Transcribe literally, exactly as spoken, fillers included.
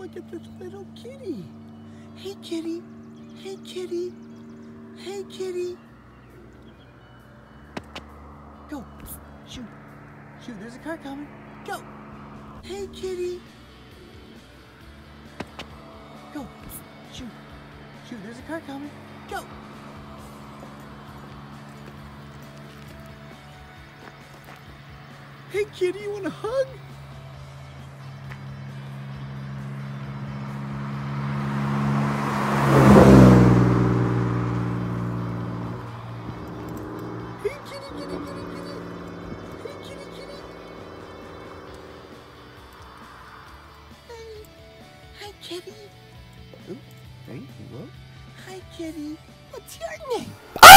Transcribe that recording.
look at this little kitty. Hey, kitty. Hey, kitty. Hey, kitty. Go. Shoo. Shoo, there's a car coming. Go. Hey, kitty. Go. Shoo. Shoo, there's a car coming. Go. Hey, kitty, you want a hug? Hey, kitty, kitty, kitty, kitty. Hey, kitty, kitty. Hey. Hi, kitty. Oh, hey, hello. Hi, kitty. What's your name?